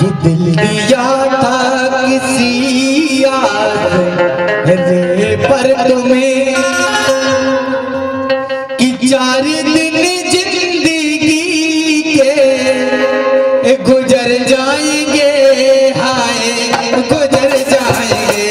कि दिल दिया था किसी यार रे पर तुम्हें कि 4 दिन जिंदगी के गुजर जाएंगे, हाय गुजर जाएंगे।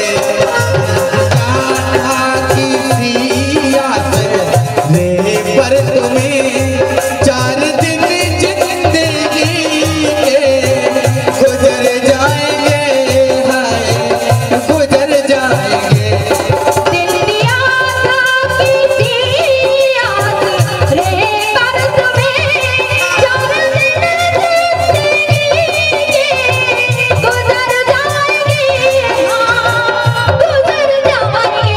किसी याद रे पर तुम्हें 4 दिन जिंदगी के गुजर जाएंगे, हाय गुजर जाएंगे। दिल दिया था किसी याद रे पर तुम्हें 4 दिन जिंदगी के गुजर जाएंगे, हाँ गुजर जाएंगे।